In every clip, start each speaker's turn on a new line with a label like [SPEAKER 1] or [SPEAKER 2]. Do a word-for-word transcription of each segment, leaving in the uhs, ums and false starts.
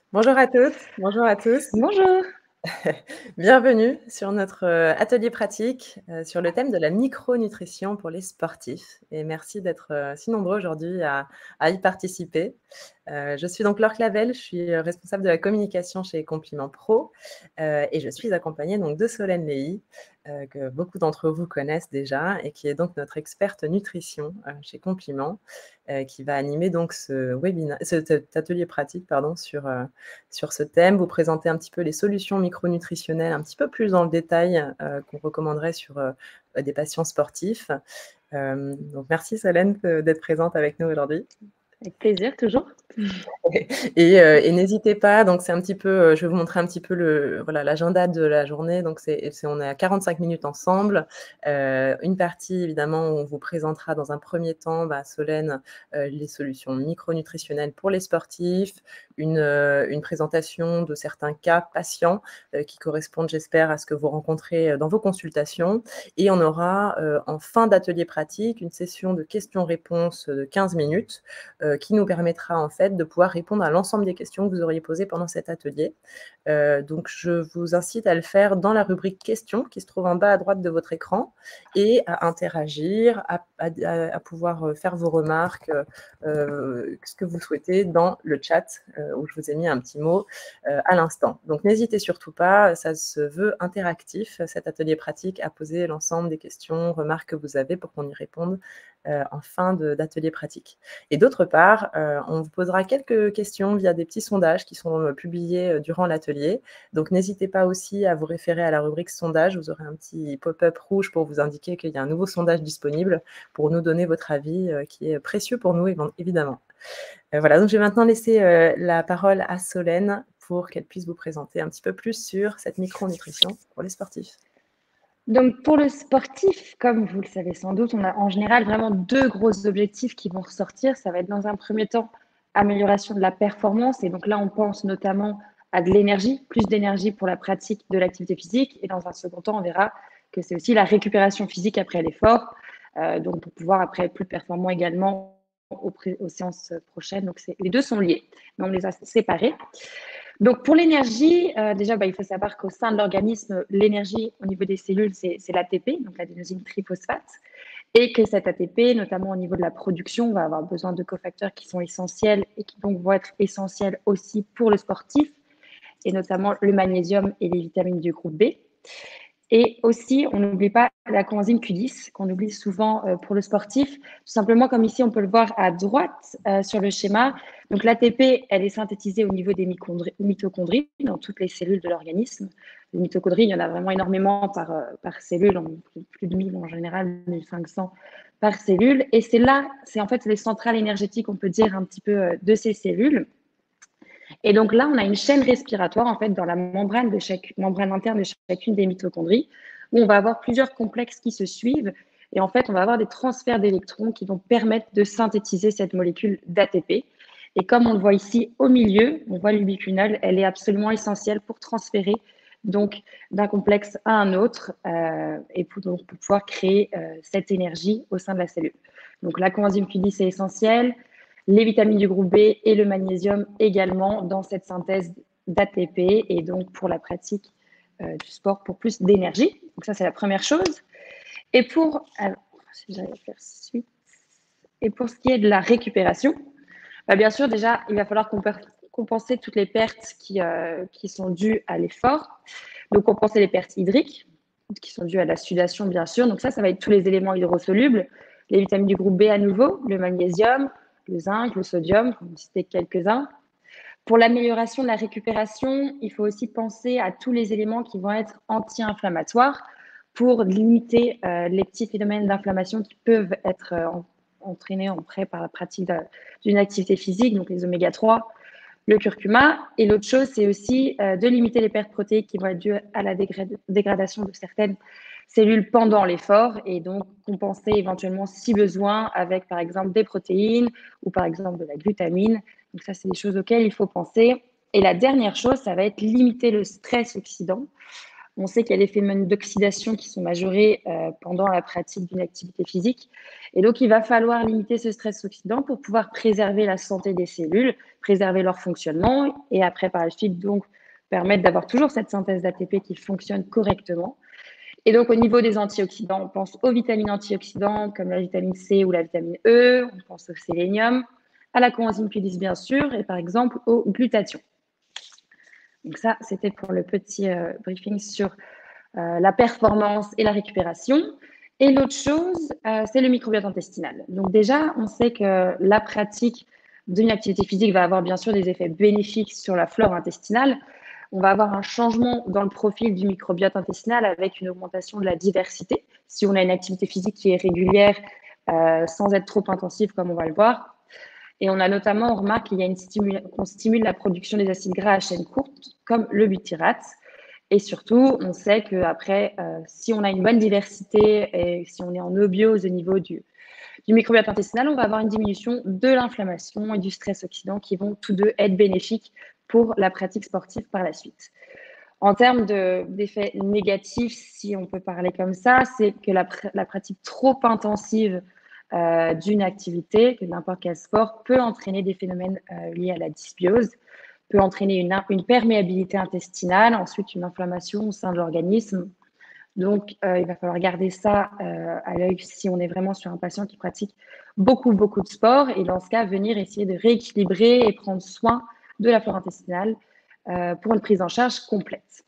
[SPEAKER 1] Bonjour à toutes, bonjour à tous.
[SPEAKER 2] Bonjour.
[SPEAKER 1] Bienvenue sur notre, heu, atelier pratique, heu, sur le thème de la micronutrition pour les sportifs et merci d'être, heu, si nombreux aujourd'hui à à y participer. Heu, je suis donc Laure Clavel, je suis, heu, responsable de la communication chez Compliment Pro, heu et je suis accompagnée donc de Solène Lehy, heu, que beaucoup d'entre vous connaissent déjà et qui est donc notre experte nutrition, heu, chez Compliment, heu, qui va animer donc ce wébina cet cet atelier pratique pardon sur, heu, sur ce thème, vous présenter un petit peu les solutions micronutritionnelles un petit peu plus dans le détail, heu, qu'on recommanderait sur, heu, des patients sportifs. Hem, donc merci Solène, heu, d'être présente avec nous aujourd'hui.
[SPEAKER 2] Avec plaisir, toujours.
[SPEAKER 1] Et heu et n'hésitez pas, donc c'est un petit peu, heu, je vais vous montrer un petit peu le voilà, l'agenda de la journée. Donc c'est c'est on est à quarante-cinq minutes ensemble. Heu, une partie évidemment où on vous présentera dans un premier temps, bah, Solène, heu, les solutions micronutritionnelles pour les sportifs. Une, heu, une présentation de certains cas patients, heu, qui correspondent, j'espère, à ce que vous rencontrez, heu, dans vos consultations. Et on aura, heu, en fin d'atelier pratique, une session de questions-réponses, de quinze minutes, heu, qui nous permettra en fait de pouvoir répondre à l'ensemble des questions que vous auriez posées pendant cet atelier. Heu, donc je vous incite à le faire dans la rubrique questions qui se trouve en bas à droite de votre écran et à interagir, à à d à à pouvoir, heu, faire vos remarques, heu heu, ce que vous souhaitez dans le chat, heu, où je vous ai mis un petit mot, heu, à l'instant. Donc n'hésitez surtout pas, ça se veut interactif, cet atelier pratique, à poser l'ensemble des questions, remarques que vous avez pour qu'on y réponde, heu, en fin de d'atelier pratique. Et d'autre part, heu, on vous posera quelques questions via des petits sondages qui sont, heu, publiés, heu, durant l'atelier. Donc n'hésitez pas aussi à vous référer à la rubrique sondage, vous aurez un petit pop-up rouge pour vous indiquer qu'il y a un nouveau sondage disponible pour nous donner votre avis, heu, qui est précieux pour nous éven évidemment. Heu, voilà, donc je vais maintenant laisser, heu, la parole à Solène pour qu'elle puisse vous présenter un petit peu plus sur cette micronutrition pour les sportifs.
[SPEAKER 2] Donc pour le sportif, comme vous le savez sans doute, on a en général vraiment deux gros objectifs qui vont ressortir. Ça va être dans un premier temps amélioration de la performance et donc là on pense notamment à de l'énergie, plus d'énergie pour la pratique de l'activité physique et dans un second temps on verra que c'est aussi la récupération physique après l'effort, euh, donc pour pouvoir après être plus performant également aux, aux séances prochaines. Donc les deux sont liés, mais on les a séparés. Donc, pour l'énergie, euh, déjà, bah, il faut savoir qu'au sein de l'organisme, l'énergie au niveau des cellules, c'est l'A T P, donc l'adénosine triphosphate, et que cet A T P, notamment au niveau de la production, va avoir besoin de cofacteurs qui sont essentiels et qui donc vont être essentiels aussi pour le sportif, et notamment le magnésium et les vitamines du groupe B. Et aussi, on n'oublie pas la coenzyme Q dix, qu'on oublie souvent euh, pour le sportif, tout simplement comme ici, on peut le voir à droite euh, sur le schéma. Donc l'A T P, elle est synthétisée au niveau des mitochondries, dans toutes les cellules de l'organisme. Les mitochondries, il y en a vraiment énormément par, euh, par cellule, plus de mille en général, mille cinq cents par cellule. Et c'est là, c'est en fait les centrales énergétiques, on peut dire, un petit peu euh, de ces cellules. Et donc là, on a une chaîne respiratoire en fait dans la membrane, de chaque, membrane interne de chacune des mitochondries, où on va avoir plusieurs complexes qui se suivent. Et en fait, on va avoir des transferts d'électrons qui vont permettre de synthétiser cette molécule d'A T P. Et comme on le voit ici au milieu, on voit l'ubiquinol, elle est absolument essentielle pour transférer donc d'un complexe à un autre euh, et pour, donc, pour pouvoir créer euh, cette énergie au sein de la cellule. Donc la coenzyme Q dix est essentielle, les vitamines du groupe B et le magnésium également dans cette synthèse d'A T P et donc pour la pratique euh, du sport pour plus d'énergie. Donc ça, c'est la première chose. Et pour, alors, si j'arrive à faire suite, et pour ce qui est de la récupération, bah bien sûr, déjà, il va falloir compenser toutes les pertes qui, euh, qui sont dues à l'effort. Donc, compenser les pertes hydriques, qui sont dues à la sudation, bien sûr. Donc, ça, ça va être tous les éléments hydrosolubles, les vitamines du groupe B à nouveau, le magnésium, le zinc, le sodium, pour en citer quelques-uns. Pour l'amélioration de la récupération, il faut aussi penser à tous les éléments qui vont être anti-inflammatoires pour limiter euh, les petits phénomènes d'inflammation qui peuvent être euh, entraînés en près par la pratique d'une activité physique, donc les oméga trois, le curcuma. Et l'autre chose, c'est aussi euh, de limiter les pertes protéiques qui vont être dues à la dégradation de certaines cellules pendant l'effort et donc compenser éventuellement si besoin avec par exemple des protéines ou par exemple de la glutamine. Donc ça, c'est des choses auxquelles il faut penser. Et la dernière chose, ça va être limiter le stress oxydant On sait qu'il y a des phénomènes d'oxydation qui sont majorés euh, pendant la pratique d'une activité physique. Et donc, il va falloir limiter ce stress oxydant pour pouvoir préserver la santé des cellules, préserver leur fonctionnement et après, par la suite, donc, permettre d'avoir toujours cette synthèse d'A T P qui fonctionne correctement. Et donc, au niveau des antioxydants, on pense aux vitamines antioxydantes comme la vitamine C ou la vitamine E, on pense au sélénium, à la coenzyme Q dix bien sûr, et par exemple au glutathion. Donc ça, c'était pour le petit euh, briefing sur euh, la performance et la récupération. Et l'autre chose, euh, c'est le microbiote intestinal. Donc déjà, on sait que la pratique d'une activité physique va avoir bien sûr des effets bénéfiques sur la flore intestinale. On va avoir un changement dans le profil du microbiote intestinal avec une augmentation de la diversité. Si on a une activité physique qui est régulière, euh, sans être trop intensive, comme on va le voir. Et on a notamment, on remarque qu'il y a une stimule, qu'on stimule la production des acides gras à chaîne courte, comme le butyrate. Et surtout, on sait qu'après, euh, si on a une bonne diversité et si on est en eubiose au niveau du, du microbiote intestinal, on va avoir une diminution de l'inflammation et du stress oxydant qui vont tous deux être bénéfiques pour la pratique sportive par la suite. En termes d'effets négatifs, si on peut parler comme ça, c'est que la, la pratique trop intensive euh, d'une activité, que n'importe quel sport, peut entraîner des phénomènes euh, liés à la dysbiose, peut entraîner une, une perméabilité intestinale, ensuite une inflammation au sein de l'organisme. Donc, euh, il va falloir garder ça euh, à l'œil si on est vraiment sur un patient qui pratique beaucoup, beaucoup de sport. Et dans ce cas, venir essayer de rééquilibrer et prendre soin de la flore intestinale euh, pour une prise en charge complète.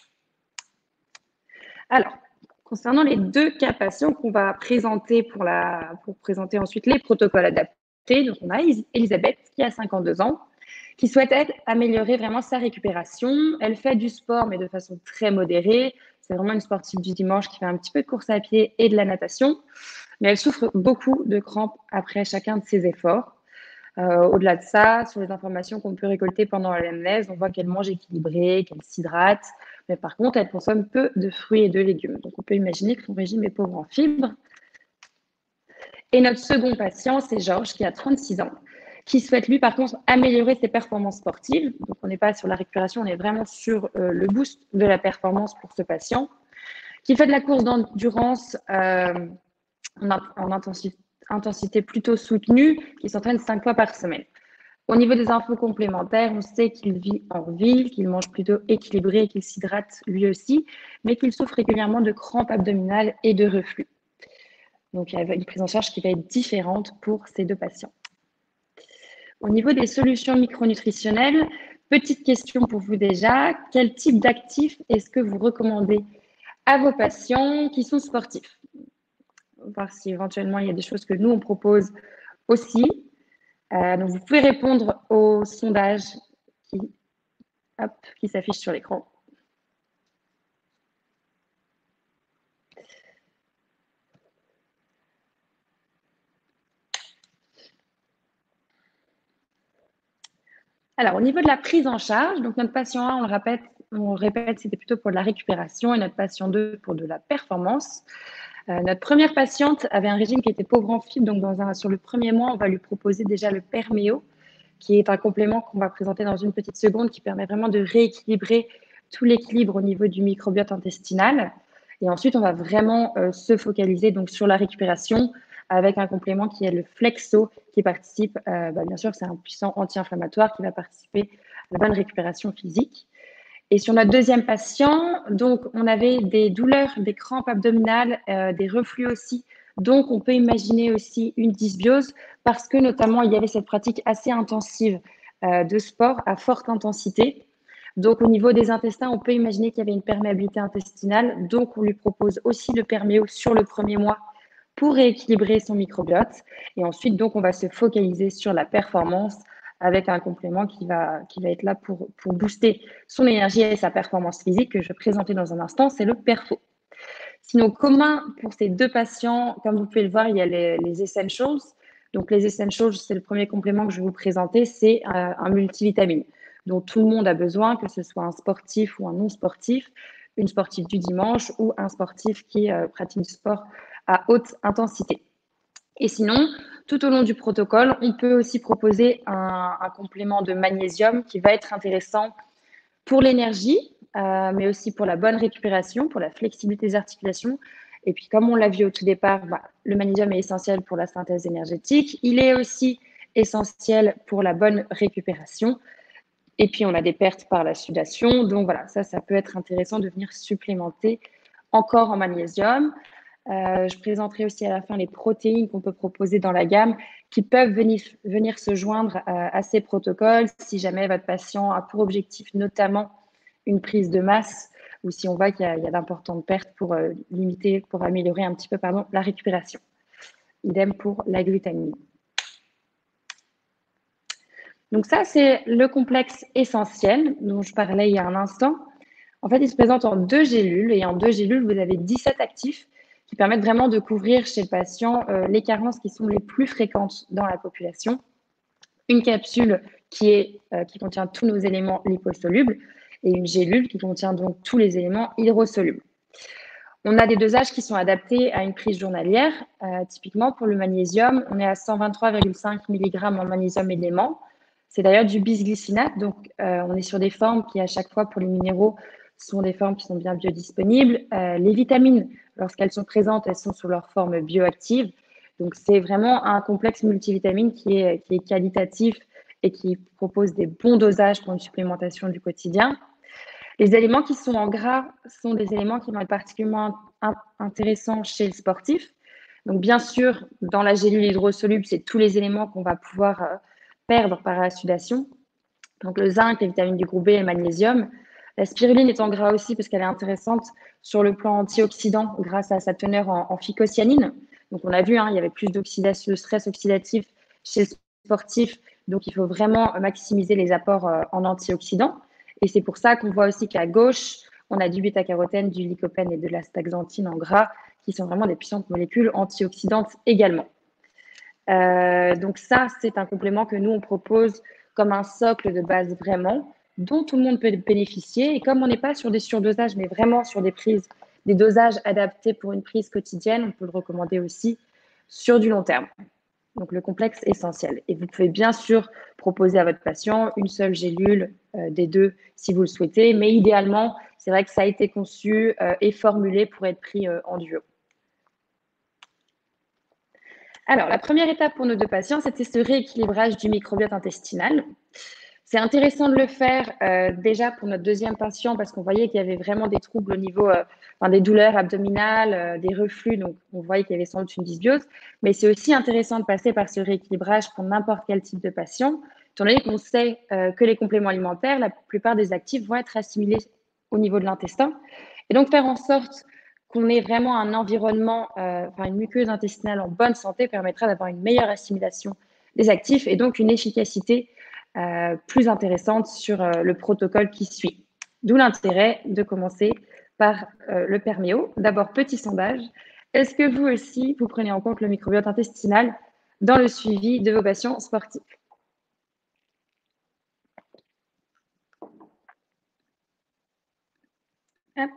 [SPEAKER 2] Alors, concernant les deux cas patients qu'on va présenter pour, la, pour présenter ensuite les protocoles adaptés, donc on a Elisabeth qui a cinquante-deux ans, qui souhaite améliorer vraiment sa récupération. Elle fait du sport, mais de façon très modérée. C'est vraiment une sportive du dimanche qui fait un petit peu de course à pied et de la natation, mais elle souffre beaucoup de crampes après chacun de ses efforts. Euh, Au-delà de ça, sur les informations qu'on peut récolter pendant l'anamnèse, on voit qu'elle mange équilibré, qu'elle s'hydrate, mais par contre, elle consomme peu de fruits et de légumes. Donc, on peut imaginer que son régime est pauvre en fibres. Et notre second patient, c'est Georges, qui a trente-six ans, qui souhaite, lui, par contre, améliorer ses performances sportives. Donc, on n'est pas sur la récupération, on est vraiment sur euh, le boost de la performance pour ce patient, qui fait de la course d'endurance euh, en, en intensité, intensité plutôt soutenue, qui s'entraîne cinq fois par semaine. Au niveau des infos complémentaires, on sait qu'il vit en ville, qu'il mange plutôt équilibré et qu'il s'hydrate lui aussi, mais qu'il souffre régulièrement de crampes abdominales et de reflux. Donc, il y a une prise en charge qui va être différente pour ces deux patients. Au niveau des solutions micronutritionnelles, petite question pour vous déjà. Quel type d'actifs est-ce que vous recommandez à vos patients qui sont sportifs? On va voir si éventuellement il y a des choses que nous, on propose aussi. Euh, donc, vous pouvez répondre au sondage qui, hop, qui s'affiche sur l'écran. Alors, au niveau de la prise en charge, donc notre patient un, on le répète, on répète, c'était plutôt pour de la récupération et notre patient deux pour de la performance. Euh, notre première patiente avait un régime qui était pauvre en fibres, donc dans un, sur le premier mois, on va lui proposer déjà le Perméo, qui est un complément qu'on va présenter dans une petite seconde, qui permet vraiment de rééquilibrer tout l'équilibre au niveau du microbiote intestinal. Et ensuite, on va vraiment euh, se focaliser donc sur la récupération avec un complément qui est le Flexo, qui participe, euh, bah, bien sûr, c'est un puissant anti-inflammatoire qui va participer à la bonne récupération physique. Et sur notre deuxième patient, donc, on avait des douleurs, des crampes abdominales, euh, des reflux aussi. Donc, on peut imaginer aussi une dysbiose parce que notamment, il y avait cette pratique assez intensive euh, de sport à forte intensité. Donc, au niveau des intestins, on peut imaginer qu'il y avait une perméabilité intestinale. Donc, on lui propose aussi le Perméo sur le premier mois pour rééquilibrer son microbiote. Et ensuite, donc, on va se focaliser sur la performance avec un complément qui va, qui va être là pour, pour booster son énergie et sa performance physique que je vais présenter dans un instant, c'est le Perfo. Sinon, commun pour ces deux patients, comme vous pouvez le voir, il y a les, les Essentials. Donc, les Essentials, c'est le premier complément que je vais vous présenter, c'est un, un multivitamine dont tout le monde a besoin, que ce soit un sportif ou un non-sportif, une sportive du dimanche ou un sportif qui euh, pratique du sport à haute intensité. Et sinon, tout au long du protocole, on peut aussi proposer un, un complément de magnésium qui va être intéressant pour l'énergie, euh, mais aussi pour la bonne récupération, pour la flexibilité des articulations. Et puis, comme on l'a vu au tout départ, bah, le magnésium est essentiel pour la synthèse énergétique. Il est aussi essentiel pour la bonne récupération. Et puis, on a des pertes par la sudation. Donc, voilà, ça, ça peut être intéressant de venir supplémenter encore en magnésium. Euh, je présenterai aussi à la fin les protéines qu'on peut proposer dans la gamme qui peuvent venir, venir se joindre à, à ces protocoles si jamais votre patient a pour objectif notamment une prise de masse ou si on voit qu'il y a, a d'importantes pertes pour euh, limiter, pour améliorer un petit peu pardon, la récupération. Idem pour la glutamine. Donc ça, c'est le complexe essentiel dont je parlais il y a un instant. En fait, il se présente en deux gélules et en deux gélules, vous avez dix-sept actifs qui permettent vraiment de couvrir chez le patient euh, les carences qui sont les plus fréquentes dans la population. Une capsule qui, est, euh, qui contient tous nos éléments liposolubles et une gélule qui contient donc tous les éléments hydrosolubles. On a des dosages qui sont adaptés à une prise journalière. Euh, typiquement, pour le magnésium, on est à cent vingt-trois virgule cinq milligrammes en magnésium élément. C'est d'ailleurs du bisglycinate, donc euh, on est sur des formes qui, à chaque fois, pour les minéraux, sont des formes qui sont bien biodisponibles. Euh, les vitamines, lorsqu'elles sont présentes, elles sont sous leur forme bioactive. Donc, c'est vraiment un complexe multivitamine qui est, qui est qualitatif et qui propose des bons dosages pour une supplémentation du quotidien. Les éléments qui sont en gras sont des éléments qui vont être particulièrement intéressants chez le sportif. Donc, bien sûr, dans la gélule hydrosoluble, c'est tous les éléments qu'on va pouvoir euh, perdre par la sudation. Donc, le zinc, les vitamines du groupe B et le magnésium. La spiruline est en gras aussi parce qu'elle est intéressante sur le plan antioxydant grâce à sa teneur en, en phycocyanine. Donc, on a vu, hein, il y avait plus d'oxydation, de stress oxydatif chez le sportif. Donc, il faut vraiment maximiser les apports euh, en antioxydants. Et c'est pour ça qu'on voit aussi qu'à gauche, on a du bêta-carotène, du lycopène et de l'astaxanthine en gras, qui sont vraiment des puissantes molécules antioxydantes également. Euh, donc ça, c'est un complément que nous, on propose comme un socle de base vraiment, dont tout le monde peut bénéficier. Et comme on n'est pas sur des surdosages, mais vraiment sur des prises, des dosages adaptés pour une prise quotidienne, on peut le recommander aussi sur du long terme. Donc, le complexe essentiel. Et vous pouvez bien sûr proposer à votre patient une seule gélule euh, des deux si vous le souhaitez. Mais idéalement, c'est vrai que ça a été conçu euh, et formulé pour être pris euh, en duo. Alors, la première étape pour nos deux patients, c'était ce rééquilibrage du microbiote intestinal. C'est intéressant de le faire euh, déjà pour notre deuxième patient parce qu'on voyait qu'il y avait vraiment des troubles au niveau euh, enfin, des douleurs abdominales, euh, des reflux, donc on voyait qu'il y avait sans doute une dysbiose. Mais c'est aussi intéressant de passer par ce rééquilibrage pour n'importe quel type de patient, étant donné qu'on sait euh, que les compléments alimentaires, la plupart des actifs vont être assimilés au niveau de l'intestin. Et donc faire en sorte qu'on ait vraiment un environnement, euh, enfin une muqueuse intestinale en bonne santé permettra d'avoir une meilleure assimilation des actifs et donc une efficacité Euh, plus intéressante sur euh, le protocole qui suit. D'où l'intérêt de commencer par euh, le perméo. D'abord, petit sondage. Est-ce que vous aussi, vous prenez en compte le microbiote intestinal dans le suivi de vos patients sportifs? Hop.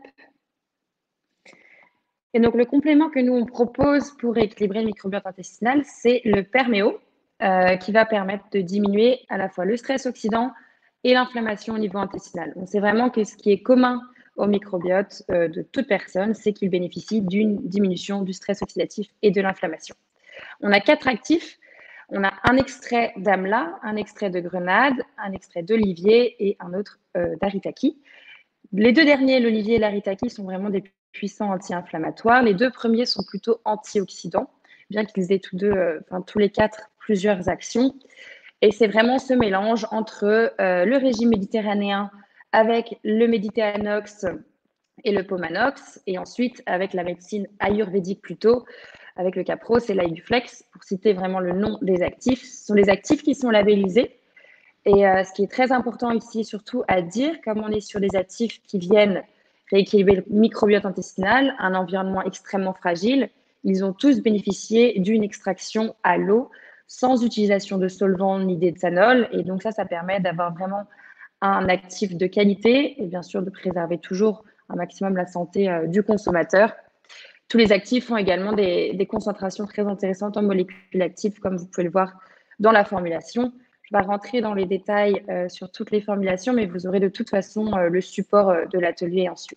[SPEAKER 2] Et donc, le complément que nous, on propose pour équilibrer le microbiote intestinal, c'est le perméo, euh, qui va permettre de diminuer à la fois le stress oxydant et l'inflammation au niveau intestinal. On sait vraiment que ce qui est commun au microbiote euh, de toute personne, c'est qu'il bénéficie d'une diminution du stress oxydatif et de l'inflammation. On a quatre actifs. On a un extrait d'amla, un extrait de grenade, un extrait d'olivier et un autre euh, d'aritaki. Les deux derniers, l'olivier et l'aritaki, sont vraiment des puissants anti-inflammatoires. Les deux premiers sont plutôt antioxydants, bien qu'ils aient tous deux, euh, enfin, tous les quatre, plusieurs actions. Et c'est vraiment ce mélange entre euh, le régime méditerranéen avec le méditerranox et le pomanox, et ensuite avec la médecine ayurvédique plutôt, avec le capros et l'aiduflex, pour citer vraiment le nom des actifs. Ce sont les actifs qui sont labellisés. Et euh, ce qui est très important ici, surtout à dire, comme on est sur des actifs qui viennent rééquilibrer le microbiote intestinal, un environnement extrêmement fragile, ils ont tous bénéficié d'une extraction à l'eau sans utilisation de solvant ni d'éthanol. Et donc ça, ça permet d'avoir vraiment un actif de qualité et bien sûr de préserver toujours un maximum la santé euh, du consommateur. Tous les actifs ont également des, des concentrations très intéressantes en molécules actives, comme vous pouvez le voir dans la formulation. Je vais rentrer dans les détails euh, sur toutes les formulations, mais vous aurez de toute façon euh, le support euh, de l'atelier ensuite.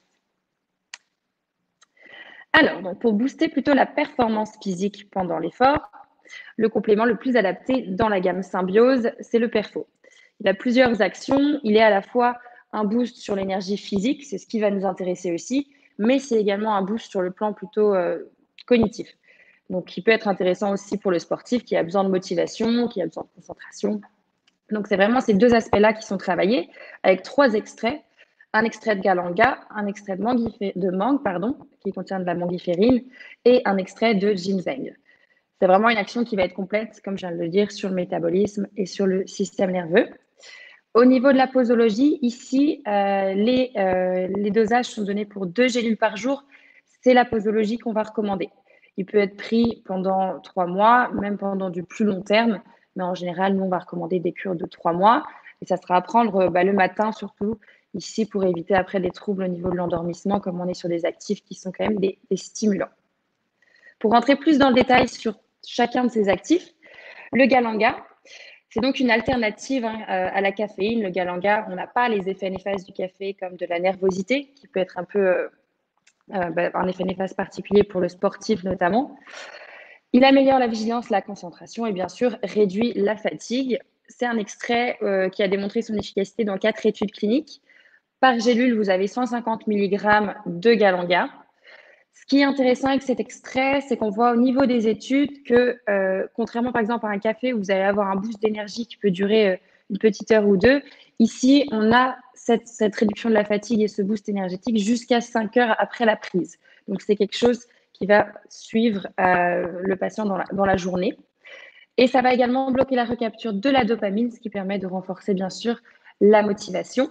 [SPEAKER 2] Alors, donc pour booster plutôt la performance physique pendant l'effort, le complément le plus adapté dans la gamme Symbiose, c'est le Perfo. Il a plusieurs actions. Il est à la fois un boost sur l'énergie physique, c'est ce qui va nous intéresser aussi, mais c'est également un boost sur le plan plutôt euh, cognitif. Donc, qui peut être intéressant aussi pour le sportif qui a besoin de motivation, qui a besoin de concentration. Donc, c'est vraiment ces deux aspects-là qui sont travaillés avec trois extraits. Un extrait de galanga, un extrait de, de mangue, pardon, qui contient de la mangiférine, et un extrait de ginseng. C'est vraiment une action qui va être complète, comme je viens de le dire, sur le métabolisme et sur le système nerveux. Au niveau de la posologie, ici, euh, les, euh, les dosages sont donnés pour deux gélules par jour. C'est la posologie qu'on va recommander. Il peut être pris pendant trois mois, même pendant du plus long terme. Mais en général, nous, on va recommander des cures de trois mois. Et ça sera à prendre bah, le matin, surtout ici, pour éviter après des troubles au niveau de l'endormissement, comme on est sur des actifs qui sont quand même des, des stimulants. Pour rentrer plus dans le détail sur chacun de ces actifs, le galanga, c'est donc une alternative hein, à la caféine. Le galanga, on n'a pas les effets néfastes du café comme de la nervosité, qui peut être un peu euh, euh, bah, un effet néfaste particulier pour le sportif notamment. Il améliore la vigilance, la concentration et bien sûr réduit la fatigue. C'est un extrait euh, qui a démontré son efficacité dans quatre études cliniques. Par gélule, vous avez cent cinquante milligrammes de galanga. Ce qui est intéressant avec cet extrait, c'est qu'on voit au niveau des études que, euh, contrairement par exemple à un café où vous allez avoir un boost d'énergie qui peut durer euh, une petite heure ou deux, ici, on a cette, cette réduction de la fatigue et ce boost énergétique jusqu'à cinq heures après la prise. Donc, c'est quelque chose qui va suivre euh, le patient dans la, dans la journée. Et ça va également bloquer la recapture de la dopamine, ce qui permet de renforcer, bien sûr, la motivation.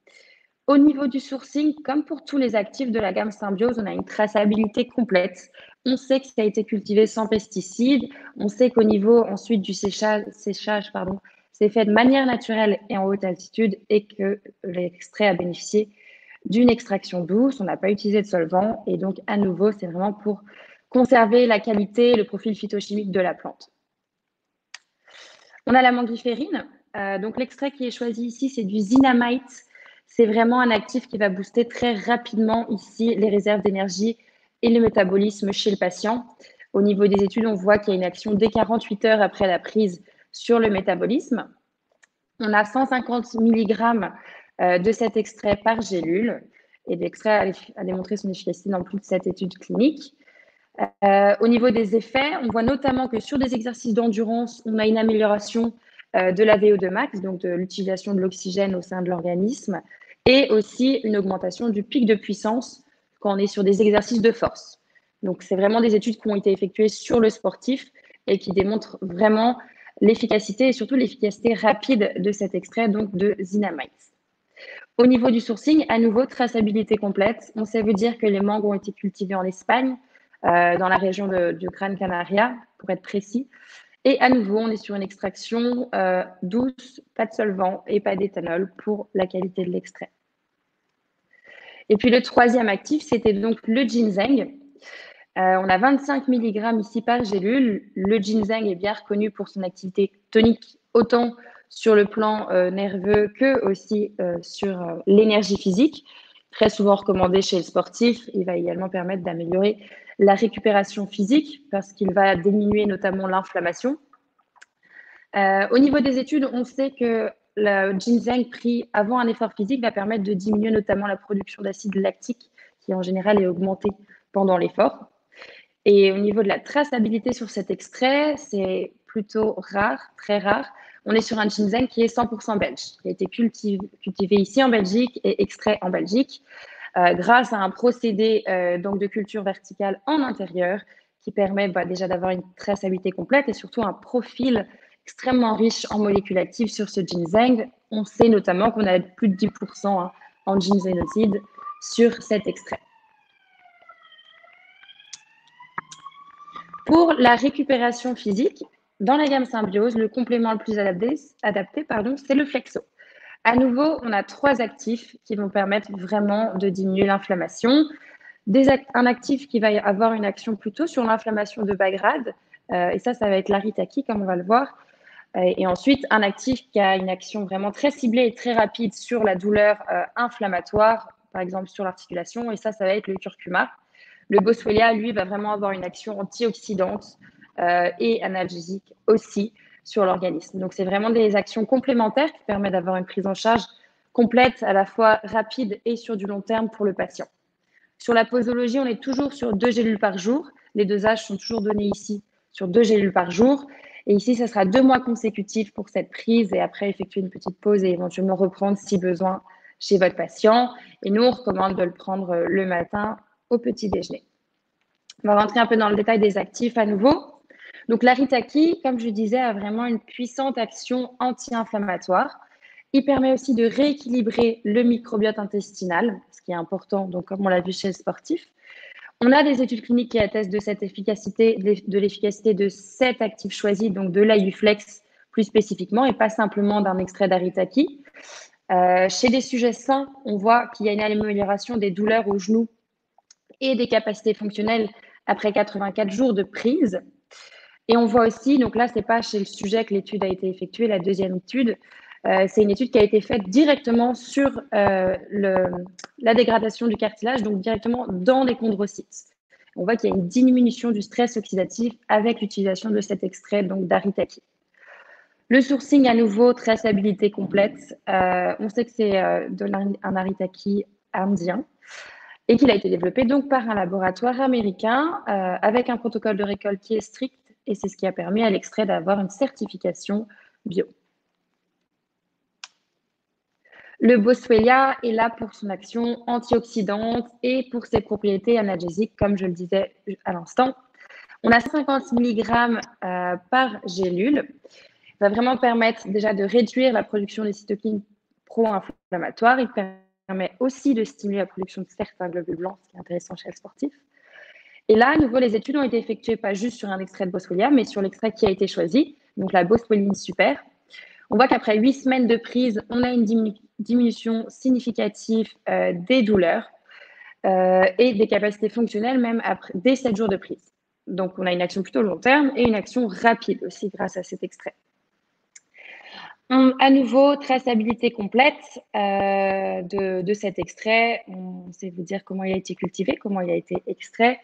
[SPEAKER 2] Au niveau du sourcing, comme pour tous les actifs de la gamme Symbiose, on a une traçabilité complète. On sait que ça a été cultivé sans pesticides. On sait qu'au niveau ensuite du séchage, séchage pardon, c'est fait de manière naturelle et en haute altitude et que l'extrait a bénéficié d'une extraction douce. On n'a pas utilisé de solvant et donc à nouveau, c'est vraiment pour conserver la qualité et le profil phytochimique de la plante. On a la mangiférine. Euh, donc l'extrait qui est choisi ici, c'est du zinamite. C'est vraiment un actif qui va booster très rapidement ici les réserves d'énergie et le métabolisme chez le patient. Au niveau des études, on voit qu'il y a une action dès quarante-huit heures après la prise sur le métabolisme. On a cent cinquante milligrammes de cet extrait par gélule et l'extrait a démontré son efficacité dans plus de sept études cliniques. Euh, au niveau des effets, on voit notamment que sur des exercices d'endurance, on a une amélioration euh, de la V O deux max, donc de l'utilisation de l'oxygène au sein de l'organisme, et aussi une augmentation du pic de puissance quand on est sur des exercices de force. Donc, c'est vraiment des études qui ont été effectuées sur le sportif et qui démontrent vraiment l'efficacité et surtout l'efficacité rapide de cet extrait, donc de zinamite. Au niveau du sourcing, à nouveau, traçabilité complète. On sait vous dire que les mangues ont été cultivées en Espagne, euh, dans la région de, du Gran Canaria, pour être précis. Et à nouveau, on est sur une extraction euh, douce, pas de solvant et pas d'éthanol pour la qualité de l'extrait. Et puis le troisième actif, c'était donc le ginseng. Euh, on a vingt-cinq milligrammes ici par gélule. Le ginseng est bien reconnu pour son activité tonique, autant sur le plan euh, nerveux que aussi euh, sur euh, l'énergie physique. Très souvent recommandé chez le sportif, il va également permettre d'améliorer la récupération physique parce qu'il va diminuer notamment l'inflammation. Euh, au niveau des études, on sait que le ginseng pris avant un effort physique va permettre de diminuer notamment la production d'acide lactique qui en général est augmentée pendant l'effort. Et au niveau de la traçabilité sur cet extrait, c'est plutôt rare, très rare. On est sur un ginseng qui est cent pour cent belge, qui a été cultivé, cultivé ici en Belgique et extrait en Belgique euh, grâce à un procédé euh, donc de culture verticale en intérieur qui permet bah, déjà d'avoir une traçabilité complète et surtout un profil extrêmement riche en molécules actives sur ce ginseng. On sait notamment qu'on a plus de dix pour cent hein, en ginsénoside sur cet extrait. Pour la récupération physique, dans la gamme Symbiose, le complément le plus adapté, adapté pardon, c'est le Flexo. À nouveau, on a trois actifs qui vont permettre vraiment de diminuer l'inflammation. Act un actif qui va avoir une action plutôt sur l'inflammation de bas grade, euh, et ça, ça va être l'aritaki, comme on va le voir. Et ensuite, un actif qui a une action vraiment très ciblée et très rapide sur la douleur euh, inflammatoire, par exemple sur l'articulation, et ça, ça va être le curcuma. Le boswellia, lui, va vraiment avoir une action antioxydante euh, et analgésique aussi sur l'organisme. Donc, c'est vraiment des actions complémentaires qui permettent d'avoir une prise en charge complète, à la fois rapide et sur du long terme pour le patient. Sur la posologie, on est toujours sur deux gélules par jour. Les dosages sont toujours donnés ici sur deux gélules par jour. Et ici, ça sera deux mois consécutifs pour cette prise et après effectuer une petite pause et éventuellement reprendre si besoin chez votre patient. Et nous, on recommande de le prendre le matin au petit déjeuner. On va rentrer un peu dans le détail des actifs à nouveau. Donc, l'aritaki, comme je disais, a vraiment une puissante action anti-inflammatoire. Il permet aussi de rééquilibrer le microbiote intestinal, ce qui est important, donc comme on l'a vu chez le sportif. On a des études cliniques qui attestent de cette efficacité, de l'efficacité de cet actif choisi, donc de l'Ailuflex plus spécifiquement, et pas simplement d'un extrait d'aritaki. Euh, chez des sujets sains, on voit qu'il y a une amélioration des douleurs aux genoux et des capacités fonctionnelles après quatre-vingt-quatre jours de prise. Et on voit aussi, donc là, ce n'est pas chez le sujet que l'étude a été effectuée, la deuxième étude, euh, c'est une étude qui a été faite directement sur euh, le, la dégradation du cartilage, donc directement dans les chondrocytes. On voit qu'il y a une diminution du stress oxydatif avec l'utilisation de cet extrait donc d'aritaki. Le sourcing, à nouveau, traçabilité complète. Euh, on sait que c'est euh, un aritaki indien et qu'il a été développé donc par un laboratoire américain euh, avec un protocole de récolte qui est strict, et c'est ce qui a permis à l'extrait d'avoir une certification bio. Le boswellia est là pour son action antioxydante et pour ses propriétés analgésiques, comme je le disais à l'instant. On a cent cinquante milligrammes euh, par gélule. Ça va vraiment permettre déjà de réduire la production des cytokines pro-inflammatoires. Il permet aussi de stimuler la production de certains globules blancs, ce qui est intéressant chez le sportif. Et là, à nouveau, les études ont été effectuées pas juste sur un extrait de boswellia, mais sur l'extrait qui a été choisi, donc la boswelline super. On voit qu'après huit semaines de prise, on a une diminu diminution significative euh, des douleurs euh, et des capacités fonctionnelles même après, dès sept jours de prise. Donc, on a une action plutôt long terme et une action rapide aussi grâce à cet extrait. On, à nouveau, traçabilité complète euh, de, de cet extrait. On sait vous dire comment il a été cultivé, comment il a été extrait.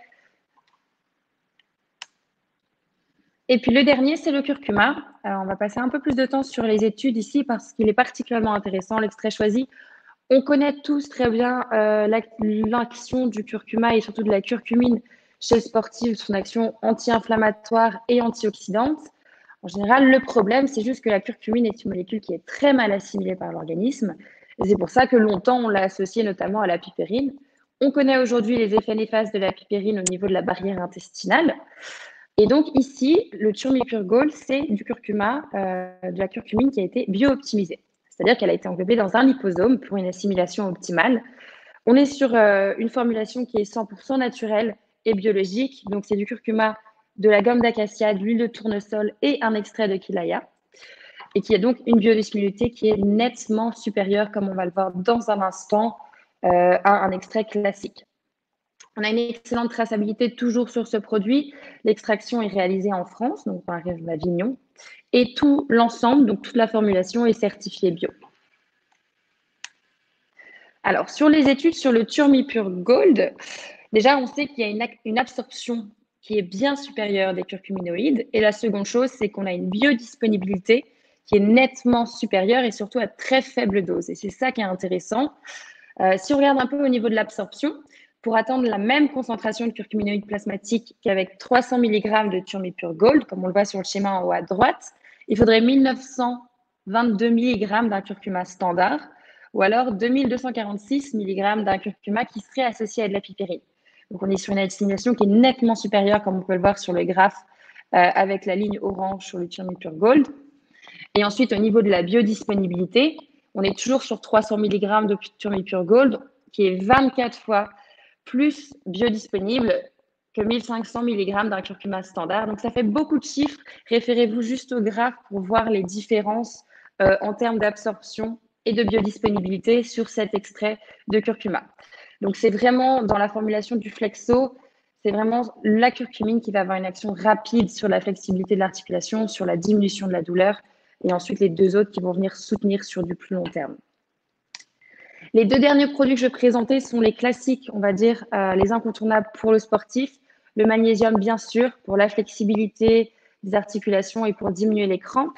[SPEAKER 2] Et puis le dernier, c'est le curcuma. Alors, on va passer un peu plus de temps sur les études ici parce qu'il est particulièrement intéressant, l'extrait choisi. On connaît tous très bien euh, l'action du curcuma et surtout de la curcumine chez le sportif, son action anti-inflammatoire et antioxydante. En général, le problème, c'est juste que la curcumine est une molécule qui est très mal assimilée par l'organisme. Et c'est pour ça que longtemps, on l'a associée notamment à la pipérine. On connaît aujourd'hui les effets néfastes de la pipérine au niveau de la barrière intestinale. Et donc ici, le Turmipur Gold, c'est du curcuma, euh, de la curcumine qui a été bio-optimisée. C'est-à-dire qu'elle a été englobée dans un liposome pour une assimilation optimale. On est sur euh, une formulation qui est cent pour cent naturelle et biologique. Donc c'est du curcuma, de la gomme d'acacia, de l'huile de tournesol et un extrait de kilaya. Et qui a donc une biodisponibilité qui est nettement supérieure, comme on va le voir dans un instant, euh, à un extrait classique. On a une excellente traçabilité toujours sur ce produit. L'extraction est réalisée en France, donc par la région d'Avignon. Et tout l'ensemble, donc toute la formulation est certifiée bio. Alors, sur les études sur le Turmipur Gold, déjà, on sait qu'il y a une, une absorption qui est bien supérieure des curcuminoïdes. Et la seconde chose, c'est qu'on a une biodisponibilité qui est nettement supérieure et surtout à très faible dose. Et c'est ça qui est intéressant. Euh, si on regarde un peu au niveau de l'absorption, pour atteindre la même concentration de curcuminoïdes plasmatiques qu'avec trois cents milligrammes de Turmipur Gold, comme on le voit sur le schéma en haut à droite, il faudrait mille neuf cent vingt-deux milligrammes d'un curcuma standard ou alors deux mille deux cent quarante-six milligrammes d'un curcuma qui serait associé à de la pipérine. Donc, on est sur une assimilation qui est nettement supérieure, comme on peut le voir sur le graphe, euh, avec la ligne orange sur le Turmipur Gold. Et ensuite, au niveau de la biodisponibilité, on est toujours sur trois cents milligrammes de Turmipur Gold, qui est vingt-quatre fois plus biodisponible que mille cinq cents milligrammes d'un curcuma standard. Donc, ça fait beaucoup de chiffres. Référez-vous juste au graphe pour voir les différences euh, en termes d'absorption et de biodisponibilité sur cet extrait de curcuma. Donc, c'est vraiment dans la formulation du Flexo, c'est vraiment la curcumine qui va avoir une action rapide sur la flexibilité de l'articulation, sur la diminution de la douleur, et ensuite les deux autres qui vont venir soutenir sur du plus long terme. Les deux derniers produits que je vais présenter sont les classiques, on va dire, euh, les incontournables pour le sportif. Le magnésium, bien sûr, pour la flexibilité des articulations et pour diminuer les crampes.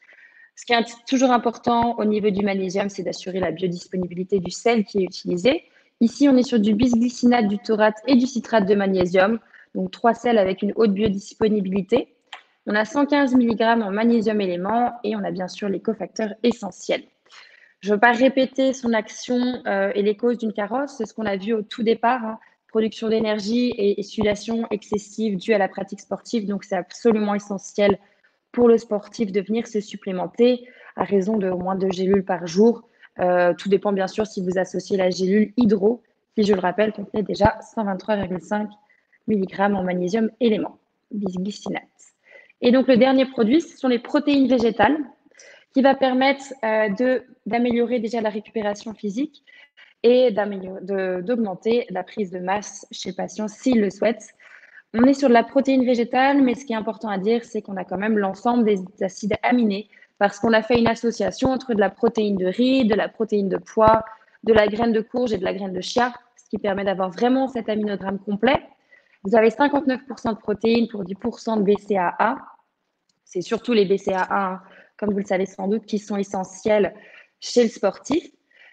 [SPEAKER 2] Ce qui est toujours important au niveau du magnésium, c'est d'assurer la biodisponibilité du sel qui est utilisé. Ici, on est sur du bisglycinate, du taurate et du citrate de magnésium, donc trois sels avec une haute biodisponibilité. On a cent quinze milligrammes en magnésium élément et on a bien sûr les cofacteurs essentiels. Je ne veux pas répéter son action euh, et les causes d'une carence, c'est ce qu'on a vu au tout départ, hein, production d'énergie et, et sudation excessive due à la pratique sportive, donc c'est absolument essentiel pour le sportif de venir se supplémenter à raison de au moins deux gélules par jour. Euh, tout dépend bien sûr si vous associez la gélule hydro, qui je le rappelle contenait déjà cent vingt-trois virgule cinq milligrammes en magnésium élément, bisglycinate. Et donc le dernier produit, ce sont les protéines végétales, qui va permettre euh, d'améliorer déjà la récupération physique et d'augmenter la prise de masse chez le patient s'il le souhaite. On est sur de la protéine végétale, mais ce qui est important à dire, c'est qu'on a quand même l'ensemble des acides aminés parce qu'on a fait une association entre de la protéine de riz, de la protéine de pois, de la graine de courge et de la graine de chia, ce qui permet d'avoir vraiment cet aminogramme complet. Vous avez cinquante-neuf pour cent de protéines pour dix pour cent de B C A A. C'est surtout les B C A A, hein, comme vous le savez sans doute, qui sont essentiels chez le sportif.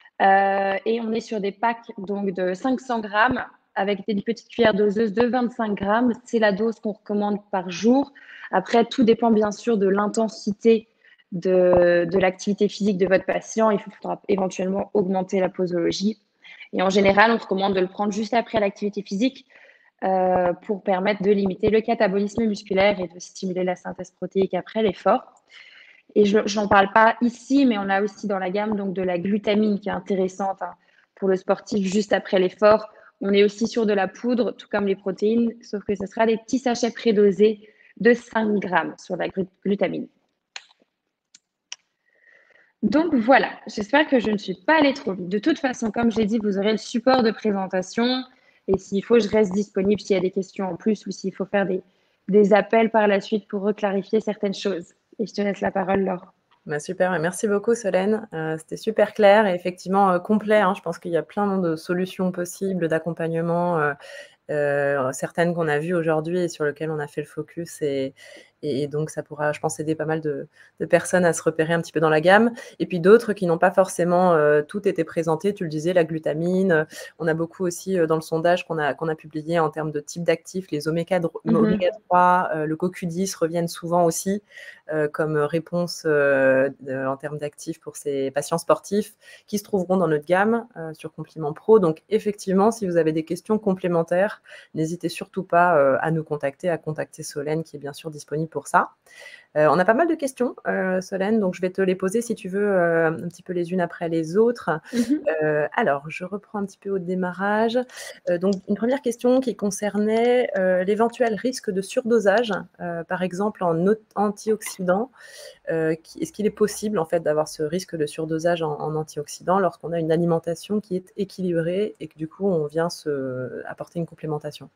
[SPEAKER 2] Euh, et on est sur des packs donc, de cinq cents grammes avec des petites cuillères doseuses de vingt-cinq grammes. C'est la dose qu'on recommande par jour. Après, tout dépend bien sûr de l'intensité de, de l'activité physique de votre patient. Il faudra éventuellement augmenter la posologie. Et en général, on recommande de le prendre juste après l'activité physique euh, pour permettre de limiter le catabolisme musculaire et de stimuler la synthèse protéique après l'effort. Et je n'en parle pas ici, mais on a aussi dans la gamme donc, de la glutamine qui est intéressante hein, pour le sportif juste après l'effort. On est aussi sur de la poudre, tout comme les protéines, sauf que ce sera des petits sachets prédosés de cinq grammes sur la glutamine. Donc voilà, j'espère que je ne suis pas allée trop vite. De toute façon, comme j'ai dit, vous aurez le support de présentation. Et s'il faut, je reste disponible s'il y a des questions en plus ou s'il faut faire des, des appels par la suite pour reclarifier certaines choses. Et je te laisse la parole, Laure.
[SPEAKER 1] Bah super, merci beaucoup Solène. Euh, c'était super clair et effectivement euh, complet. Hein. Je pense qu'il y a plein de solutions possibles d'accompagnement, euh, euh, certaines qu'on a vues aujourd'hui et sur lesquelles on a fait le focus. Et, et donc, ça pourra, je pense, aider pas mal de, de personnes à se repérer un petit peu dans la gamme. Et puis d'autres qui n'ont pas forcément euh, tout été présenté. Tu le disais, la glutamine. On a beaucoup aussi euh, dans le sondage qu'on a, qu'on a publié en termes de type d'actifs, les oméga trois, mm-hmm. euh, le C O Q dix reviennent souvent aussi euh, comme réponse euh, de, en termes d'actifs pour ces patients sportifs qui se trouveront dans notre gamme euh, sur Complément Pro. Donc, effectivement, si vous avez des questions complémentaires, n'hésitez surtout pas euh, à nous contacter, à contacter Solène qui est bien sûr disponible pour ça. Euh, on a pas mal de questions, euh, Solène, donc je vais te les poser si tu veux euh, un petit peu les unes après les autres. Mm-hmm. euh, alors, je reprends un petit peu au démarrage. Euh, donc, une première question qui concernait euh, l'éventuel risque de surdosage, euh, par exemple en antioxydants. Euh, Est-ce qu'il est possible en fait d'avoir ce risque de surdosage en, en antioxydants lorsqu'on a une alimentation qui est équilibrée et que du coup on vient se apporter une complémentation?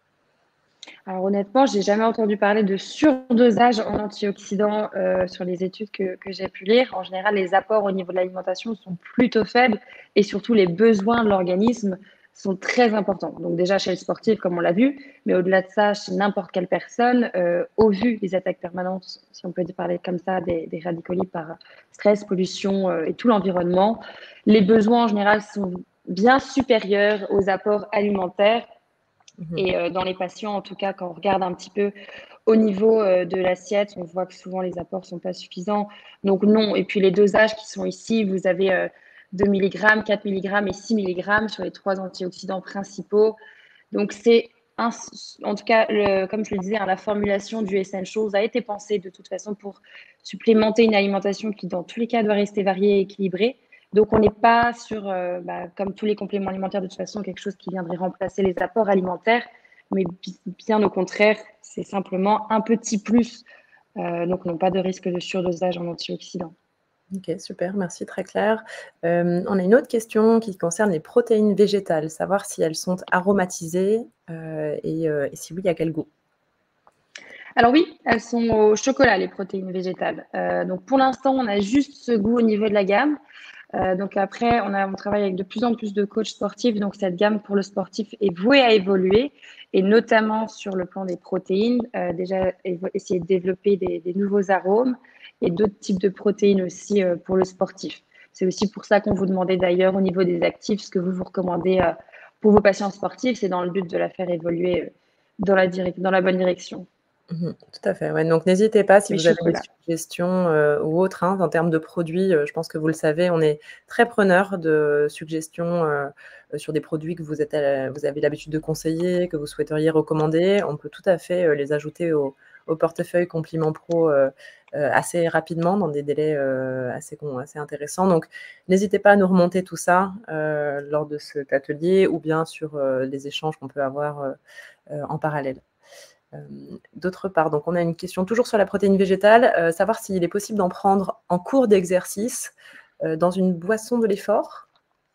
[SPEAKER 2] Alors honnêtement, je n'ai jamais entendu parler de surdosage en antioxydants euh, sur les études que, que j'ai pu lire. En général, les apports au niveau de l'alimentation sont plutôt faibles et surtout les besoins de l'organisme sont très importants. Donc déjà chez le sportif, comme on l'a vu, mais au-delà de ça, chez n'importe quelle personne, euh, au vu des attaques permanentes, si on peut parler comme ça, des, des radicaux libres par stress, pollution euh, et tout l'environnement, les besoins en général sont bien supérieurs aux apports alimentaires. Et euh, dans les patients, en tout cas, quand on regarde un petit peu au niveau euh, de l'assiette, on voit que souvent les apports ne sont pas suffisants. Donc non. Et puis les dosages qui sont ici, vous avez euh, deux milligrammes, quatre milligrammes et six milligrammes sur les trois antioxydants principaux. Donc c'est, un, en tout cas, le, comme je le disais, hein, la formulation du Essentials a été pensée de toute façon pour supplémenter une alimentation qui, dans tous les cas, doit rester variée et équilibrée. Donc, on n'est pas sur, euh, bah, comme tous les compléments alimentaires, de toute façon, quelque chose qui viendrait remplacer les apports alimentaires, mais bien au contraire, c'est simplement un petit plus. Euh, donc, non pas de risque de surdosage en antioxydants.
[SPEAKER 1] Ok, super, merci, très clair. Euh, on a une autre question qui concerne les protéines végétales, savoir si elles sont aromatisées euh, et, euh, et si oui, à quel goût?
[SPEAKER 2] Alors oui, elles sont au chocolat, les protéines végétales. Euh, donc pour l'instant, on a juste ce goût au niveau de la gamme. Euh, donc après, on, a, on travaille avec de plus en plus de coachs sportifs. Donc cette gamme pour le sportif est vouée à évoluer, et notamment sur le plan des protéines. Euh, déjà, essayer de développer des, des nouveaux arômes et d'autres types de protéines aussi euh, pour le sportif. C'est aussi pour ça qu'on vous demandait d'ailleurs au niveau des actifs ce que vous vous recommandez euh, pour vos patients sportifs. C'est dans le but de la faire évoluer euh, dans la, dans la bonne direction.
[SPEAKER 1] Mmh, tout à fait, ouais, donc n'hésitez pas si
[SPEAKER 2] Mais
[SPEAKER 1] vous avez des
[SPEAKER 2] chocolat.
[SPEAKER 1] suggestions, heu, ou autres, hein, en termes de produits, heu, je pense que vous le savez, on est très preneurs de suggestions, heu, sur des produits que vous êtes, heu, vous avez l'habitude de conseiller, que vous souhaiteriez recommander. On peut tout à fait, heu, les ajouter au au portefeuille Compliments Pro, heu heu, assez rapidement, dans des délais, heu, assez con assez intéressants. Donc n'hésitez pas à nous remonter tout ça, heu, lors de cet atelier ou bien sur, heu, les échanges qu'on peut avoir, heu heu, en parallèle. Hem, d'autre part, donc on a une question toujours sur la protéine végétale, heu, savoir s'il est possible d'en prendre en cours d'exercice, heu, dans une boisson de l'effort?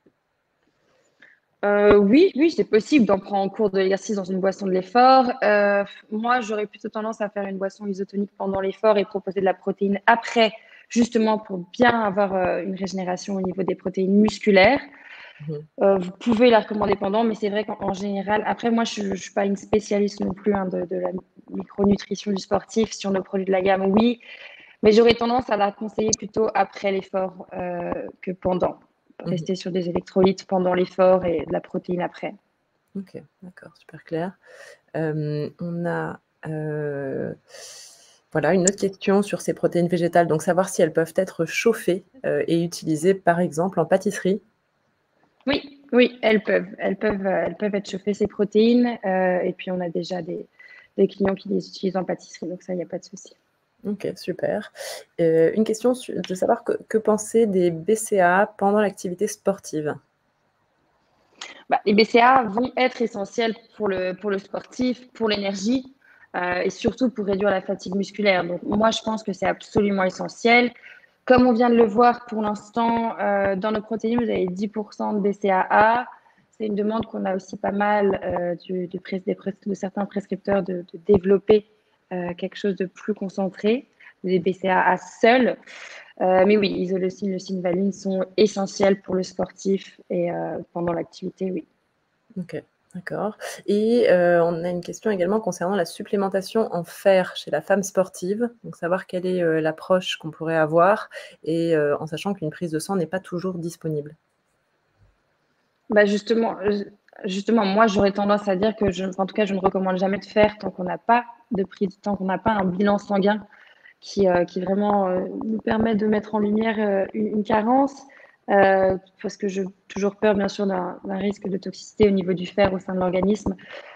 [SPEAKER 2] Euh, oui, oui, c'est possible d'en prendre en cours de l'exercice dans une boisson de l'effort. Euh, moi, j'aurais plutôt tendance à faire une boisson isotonique pendant l'effort et proposer de la protéine après, justement pour bien avoir euh, une régénération au niveau des protéines musculaires.
[SPEAKER 1] Mmh.
[SPEAKER 2] Euh, vous pouvez la recommander pendant, mais c'est vrai qu'en général, après, moi, je ne suis pas une spécialiste non plus hein, de, de la micronutrition du sportif sur nos produits de la gamme, oui, mais j'aurais tendance à la conseiller plutôt après l'effort euh, que pendant.
[SPEAKER 1] Mmh.
[SPEAKER 2] Rester sur des électrolytes pendant l'effort et de la protéine après.
[SPEAKER 1] OK, d'accord, super clair. Hem, on a, heu, voilà, une autre question sur ces protéines végétales, donc savoir si elles peuvent être chauffées, heu, et utilisées, par exemple, en pâtisserie?
[SPEAKER 2] Oui, oui, elles peuvent. Elles peuvent, euh, elles peuvent être chauffées, ces protéines. Euh, et puis, on a déjà des, des clients qui les utilisent en pâtisserie, donc ça, il n'y a pas de souci.
[SPEAKER 1] OK, super. Heu, une question su de savoir que que penser des B C A A pendant l'activité sportive?
[SPEAKER 2] Bah, les B C A A vont être essentiels pour le, pour le sportif, pour l'énergie euh, et surtout pour réduire la fatigue musculaire. Donc, moi, je pense que c'est absolument essentiel. Comme on vient de le voir pour l'instant, euh, dans nos protéines, vous avez dix pour cent de B C A A. C'est une demande qu'on a aussi pas mal euh, du, du pres des pres de certains prescripteurs de, de développer euh, quelque chose de plus concentré, des B C A A seuls. Euh, mais oui, isoleucine, leucine, valine sont essentiels pour le sportif et euh, pendant l'activité, oui.
[SPEAKER 1] OK, d'accord, et heu, on a une question également concernant la supplémentation en fer chez la femme sportive. Donc savoir quelle est, heu, l'approche qu'on pourrait avoir et heu, en sachant qu'une prise de sang n'est pas toujours disponible.
[SPEAKER 2] Bah justement, justement, moi j'aurais tendance à dire que je, en tout cas, je ne recommande jamais de faire tant qu'on n'a pas de prise, tant qu'on n'a pas un bilan sanguin qui, euh, qui vraiment euh, nous permet de mettre en lumière euh, une, une carence. Euh, parce que j'ai toujours peur, bien sûr, d'un risque de toxicité au niveau du fer au sein de l'organisme.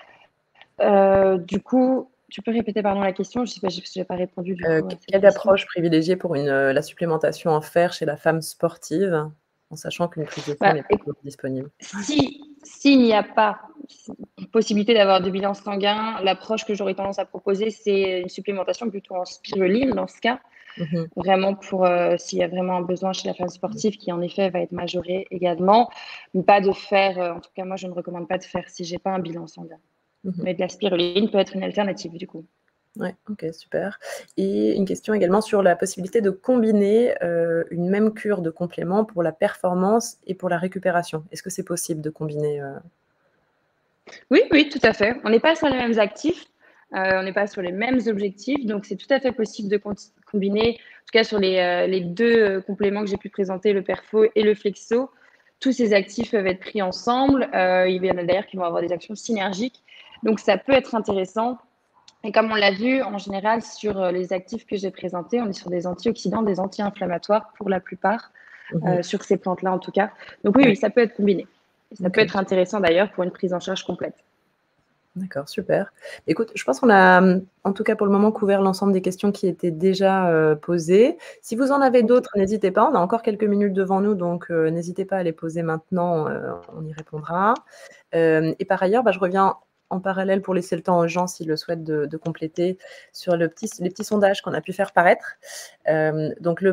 [SPEAKER 2] Euh, du coup, tu peux répéter pardon la question? Je sais pas, je n'ai pas répondu du
[SPEAKER 1] Heu,
[SPEAKER 2] coup
[SPEAKER 1] q
[SPEAKER 2] à cette
[SPEAKER 1] quelle
[SPEAKER 2] question.
[SPEAKER 1] approche privilégier pour une, heu, la supplémentation en fer chez la femme sportive, en sachant qu'une prise de sang
[SPEAKER 2] Bah,
[SPEAKER 1] n'est pas toujours disponible?
[SPEAKER 2] si s'il n'y a pas possibilité d'avoir de bilan sanguin, l'approche que j'aurais tendance à proposer, c'est une supplémentation plutôt en spiruline dans ce cas,
[SPEAKER 1] Mmh mh.
[SPEAKER 2] vraiment pour euh, s'il y a vraiment un besoin chez la femme sportive qui en effet va être majoré également, mais pas de faire, euh, en tout cas moi je ne recommande pas de faire si j'ai pas un bilan sanguin.
[SPEAKER 1] Mmh.
[SPEAKER 2] Mais de la spiruline peut être une alternative du coup.
[SPEAKER 1] Ouais, OK, super, et une question également sur la possibilité de combiner, heu, une même cure de compléments pour la performance et pour la récupération. Est-ce que c'est possible de combiner, heu?
[SPEAKER 2] Oui, oui, tout à fait. On n'est pas sur les mêmes actifs, euh, on n'est pas sur les mêmes objectifs, donc c'est tout à fait possible de combiner, en tout cas sur les, euh, les deux euh, compléments que j'ai pu présenter, le perfo et le flexo. Tous ces actifs peuvent être pris ensemble. Euh, il y en a d'ailleurs qui vont avoir des actions synergiques, donc ça peut être intéressant. Et comme on l'a vu, en général, sur euh, les actifs que j'ai présentés, on est sur des antioxydants, des anti-inflammatoires pour la plupart,
[SPEAKER 1] Mmh.
[SPEAKER 2] euh, sur ces plantes-là en tout cas. Donc oui,
[SPEAKER 1] Ouais,
[SPEAKER 2] oui, ça peut être combiné. Et ça peut
[SPEAKER 1] OK.
[SPEAKER 2] être intéressant d'ailleurs pour une prise en charge complète.
[SPEAKER 1] D'accord, super. Écoute, je pense qu'on a, mmh, en tout cas pour le moment, couvert l'ensemble des questions qui étaient déjà, heu, posées. Si vous en avez
[SPEAKER 2] Ok.
[SPEAKER 1] d'autres, n'hésitez pas, on a encore quelques minutes devant nous, donc heu, n'hésitez pas à les poser maintenant, heu, on y répondra. Hem, et par ailleurs, bah, je reviens en parallèle pour laisser le temps aux gens, s'ils le souhaitent, de de compléter sur le petit les petits sondages qu'on a pu faire paraître. Hem, donc le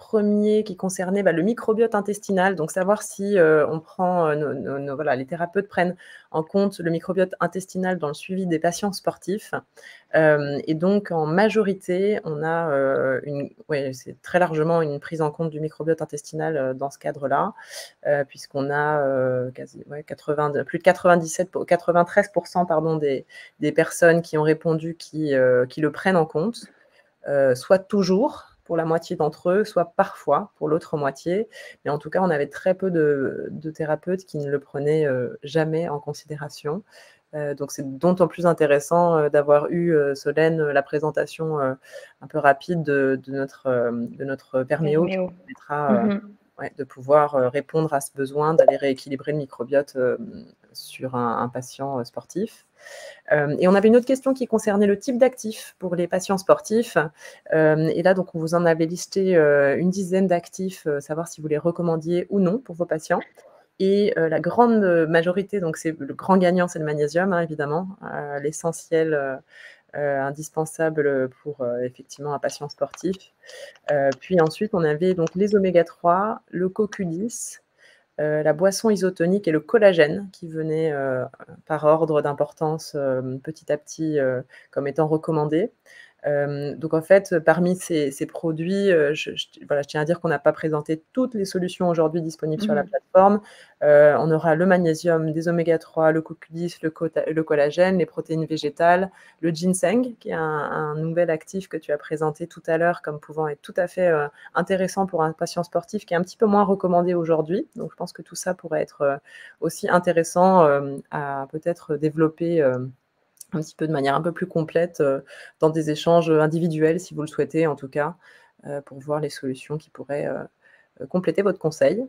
[SPEAKER 1] premier qui concernait bah, le microbiote intestinal, donc savoir si euh, on prend, euh, nos, nos, nos, voilà, les thérapeutes prennent en compte le microbiote intestinal dans le suivi des patients sportifs. Euh, et donc, en majorité, on a euh, une, ouais, c'est très largement une prise en compte du microbiote intestinal euh, dans ce cadre-là, euh, puisqu'on a euh, quasi, ouais, quatre-vingts, plus de quatre-vingt-dix-sept, quatre-vingt-treize pour cent pardon, des, des personnes qui ont répondu qui, euh, qui le prennent en compte, euh, soit toujours pour la moitié d'entre eux, soit parfois pour l'autre moitié. Mais en tout cas, on avait très peu de, de thérapeutes qui ne le prenaient euh, jamais en considération. Euh, donc, c'est d'autant plus intéressant euh, d'avoir eu, euh, Solène, la présentation euh, un peu rapide de, de notre, euh, de notre Perméo, qui
[SPEAKER 2] Perméo.
[SPEAKER 1] permettra euh,
[SPEAKER 2] Mhm.
[SPEAKER 1] ouais, de pouvoir euh, répondre à ce besoin d'aller rééquilibrer le microbiote euh, sur un, un patient euh, sportif. Euh, et on avait une autre question qui concernait le type d'actifs pour les patients sportifs. Euh, et là, donc, on vous en avait listé euh, une dizaine d'actifs, euh, savoir si vous les recommandiez ou non pour vos patients. Et euh, la grande majorité, donc c'est le grand gagnant, c'est le magnésium, hein, évidemment, euh, l'essentiel euh, euh, indispensable pour euh, effectivement un patient sportif. Euh, puis ensuite, on avait donc les oméga trois, le co Q dix, euh, la boisson isotonique et le collagène qui venaient euh, par ordre d'importance euh, petit à petit euh, comme étant recommandés. Euh, donc en fait, parmi ces, ces produits, euh, je, je, voilà, je tiens à dire qu'on n'a pas présenté toutes les solutions aujourd'hui disponibles mmh. sur la plateforme. Euh, on aura le magnésium, des oméga trois, le co Q dix, le, le collagène, les protéines végétales, le ginseng, qui est un, un nouvel actif que tu as présenté tout à l'heure comme pouvant être tout à fait euh, intéressant pour un patient sportif, qui est un petit peu moins recommandé aujourd'hui. Donc je pense que tout ça pourrait être euh, aussi intéressant euh, à peut-être développer euh, un petit peu de manière un peu plus complète euh, dans des échanges individuels, si vous le souhaitez, en tout cas, euh, pour voir les solutions qui pourraient euh, compléter votre conseil.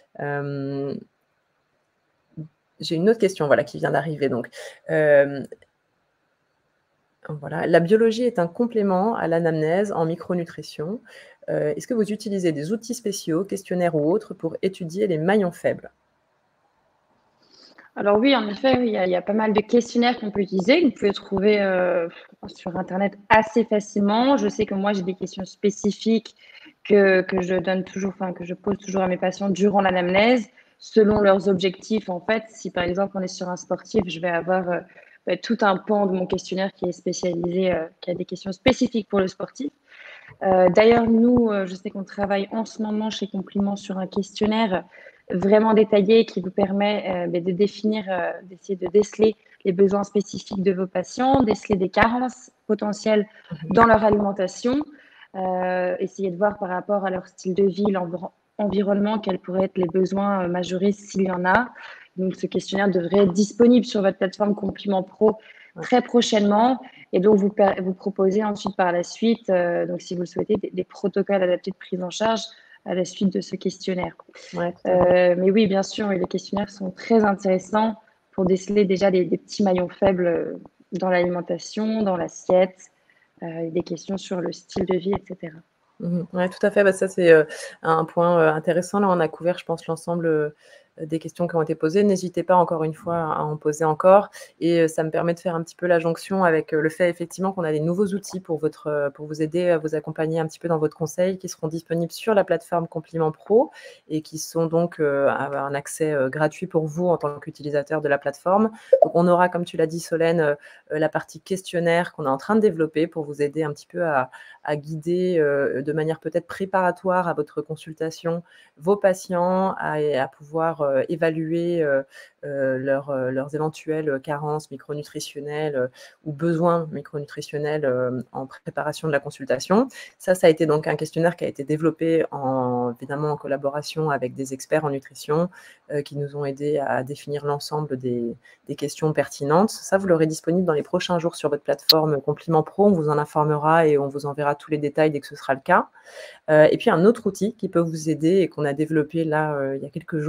[SPEAKER 1] Euh, j'ai une autre question voilà, qui vient d'arriver. Donc, euh, voilà. La biologie est un complément à l'anamnèse en micronutrition. Euh, est-ce que vous utilisez des outils spéciaux, questionnaires ou autres, pour étudier les maillons faibles ?
[SPEAKER 2] Alors oui, en effet, il y a, il y a pas mal de questionnaires qu'on peut utiliser, que vous pouvez trouver euh, sur Internet assez facilement. Je sais que moi, j'ai des questions spécifiques que, que je donne toujours, enfin, que je pose toujours à mes patients durant l'anamnèse, selon leurs objectifs. En fait, si par exemple, on est sur un sportif, je vais avoir euh, bah, tout un pan de mon questionnaire qui est spécialisé, euh, qui a des questions spécifiques pour le sportif. Euh, D'ailleurs, nous, euh, je sais qu'on travaille en ce moment chez Compliment sur un questionnaire vraiment détaillé qui vous permet euh, de définir, euh, d'essayer de déceler les besoins spécifiques de vos patients, déceler des carences potentielles dans leur alimentation, euh, essayer de voir par rapport à leur style de vie, l'environnement, quels pourraient être les besoins majorés s'il y en a. Donc, ce questionnaire devrait être disponible sur votre plateforme Compliment Pro très prochainement. Et donc, vous, vous proposez ensuite par la suite, euh, donc si vous le souhaitez, des, des protocoles adaptés de prise en charge à la suite de ce questionnaire. Ouais, euh, mais oui, bien sûr, les questionnaires sont très intéressants pour déceler déjà des, des petits maillons faibles dans l'alimentation, dans l'assiette, euh, des questions sur le style de vie, et cetera.
[SPEAKER 1] Mmh, ouais, tout à fait. Bah, ça, c'est euh, un point euh, intéressant. Là, on a couvert, je pense, l'ensemble euh, des questions qui ont été posées. N'hésitez pas, encore une fois, à en poser encore. Et euh, ça me permet de faire un petit peu la jonction avec euh, le fait, effectivement, qu'on a des nouveaux outils pour, votre, euh, pour vous aider à vous accompagner un petit peu dans votre conseil, qui seront disponibles sur la plateforme Compliment Pro et qui sont donc euh, un accès euh, gratuit pour vous en tant qu'utilisateur de la plateforme. Donc, on aura, comme tu l'as dit, Solène, euh, la partie questionnaire qu'on est en train de développer pour vous aider un petit peu à, à guider euh, de manière peut-être préparatoire à votre consultation vos patients, à, à pouvoir euh, évaluer euh, euh, leur, euh, leurs éventuelles carences micronutritionnelles euh, ou besoins micronutritionnels euh, en préparation de la consultation. Ça, ça a été donc un questionnaire qui a été développé en, évidemment en collaboration avec des experts en nutrition euh, qui nous ont aidés à définir l'ensemble des, des questions pertinentes. Ça, vous l'aurez disponible dans les prochains jours sur votre plateforme Compliment Pro. On vous en informera et on vous enverra tous les détails dès que ce sera le cas. Euh, et puis, un autre outil qui peut vous aider et qu'on a développé là euh, il y a quelques jours,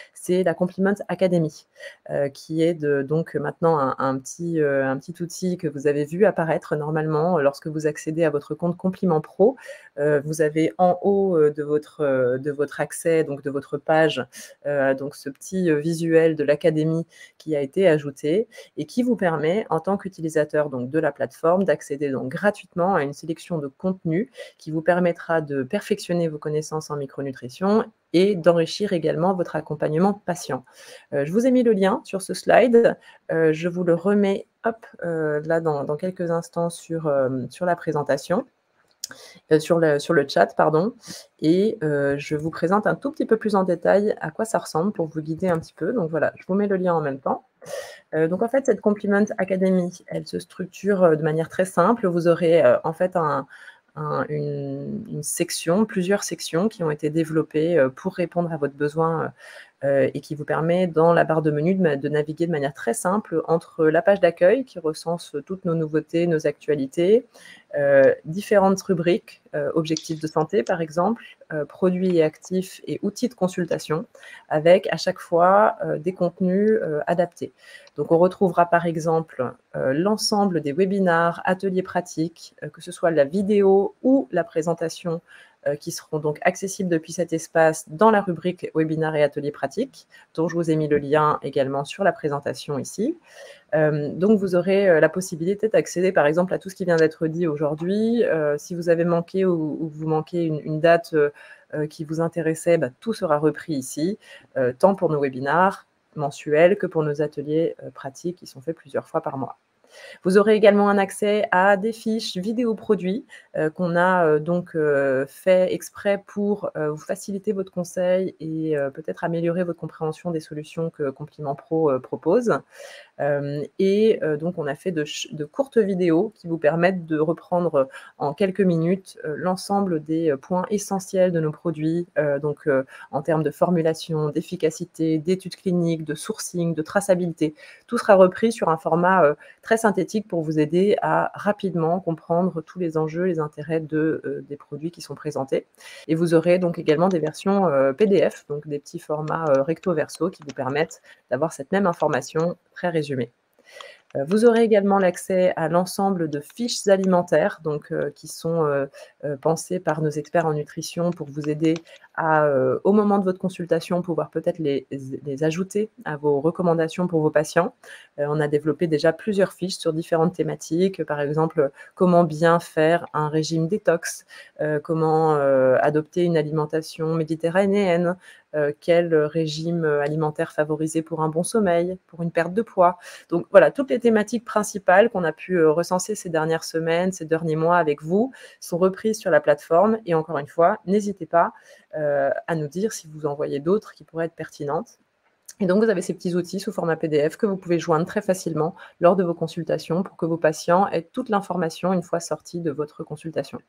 [SPEAKER 1] c'est la Compliment Academy, euh, qui est de, donc maintenant un, un, petit, euh, un petit outil que vous avez vu apparaître normalement lorsque vous accédez à votre compte Compliment Pro. Euh, vous avez en haut de votre, de votre accès, donc de votre page, euh, donc ce petit visuel de l'académie qui a été ajouté et qui vous permet, en tant qu'utilisateur donc de la plateforme, d'accéder donc gratuitement à une sélection de contenus qui vous permettra de perfectionner vos connaissances en micronutrition et d'enrichir également votre accompagnement patient. Euh, je vous ai mis le lien sur ce slide. Euh, je vous le remets hop, euh, là dans, dans quelques instants sur, euh, sur la présentation. Euh, sur, le, sur le chat, pardon, et euh, je vous présente un tout petit peu plus en détail à quoi ça ressemble pour vous guider un petit peu. Donc voilà, je vous mets le lien en même temps. Euh, donc en fait, cette Compliment Academy, elle se structure de manière très simple. Vous aurez euh, en fait un, un, une, une section, plusieurs sections qui ont été développées euh, pour répondre à votre besoin euh, et qui vous permet dans la barre de menu de, de naviguer de manière très simple entre la page d'accueil qui recense toutes nos nouveautés, nos actualités, Euh, différentes rubriques, euh, objectifs de santé par exemple, euh, produits et actifs et outils de consultation, avec à chaque fois euh, des contenus euh, adaptés. Donc on retrouvera par exemple euh, l'ensemble des webinars, ateliers pratiques, euh, que ce soit la vidéo ou la présentation euh, qui seront donc accessibles depuis cet espace dans la rubrique webinars et ateliers pratiques, dont je vous ai mis le lien également sur la présentation ici. Euh, donc, vous aurez euh, la possibilité d'accéder, par exemple, à tout ce qui vient d'être dit aujourd'hui. Euh, si vous avez manqué ou, ou vous manquez une, une date euh, euh, qui vous intéressait, bah, tout sera repris ici, euh, tant pour nos webinars mensuels que pour nos ateliers euh, pratiques qui sont faits plusieurs fois par mois. Vous aurez également un accès à des fiches vidéo produits euh, qu'on a euh, donc euh, fait exprès pour euh, vous faciliter votre conseil et euh, peut-être améliorer votre compréhension des solutions que Compliment Pro euh, propose. Euh, et euh, donc, on a fait de, de courtes vidéos qui vous permettent de reprendre en quelques minutes euh, l'ensemble des points essentiels de nos produits, euh, donc euh, en termes de formulation, d'efficacité, d'études cliniques, de sourcing, de traçabilité. Tout sera repris sur un format euh, très synthétique pour vous aider à rapidement comprendre tous les enjeux, les intérêts de, euh, des produits qui sont présentés. Et vous aurez donc également des versions euh, P D F, donc des petits formats euh, recto verso qui vous permettent d'avoir cette même information très résumée. Vous aurez également l'accès à l'ensemble de fiches alimentaires donc, euh, qui sont euh, euh, pensées par nos experts en nutrition pour vous aider à, euh, au moment de votre consultation, pouvoir peut-être les, les ajouter à vos recommandations pour vos patients. Euh, on a développé déjà plusieurs fiches sur différentes thématiques, par exemple, comment bien faire un régime détox, euh, comment euh, adopter une alimentation méditerranéenne, euh, quel régime alimentaire favoriser pour un bon sommeil, pour une perte de poids. Donc voilà, toutes les thématiques principales qu'on a pu euh, recenser ces dernières semaines, ces derniers mois avec vous, sont reprises sur la plateforme. Et encore une fois, n'hésitez pas euh, à nous dire si vous en voyez d'autres qui pourraient être pertinentes. Et donc, vous avez ces petits outils sous format P D F que vous pouvez joindre très facilement lors de vos consultations pour que vos patients aient toute l'information une fois sortis de votre consultation.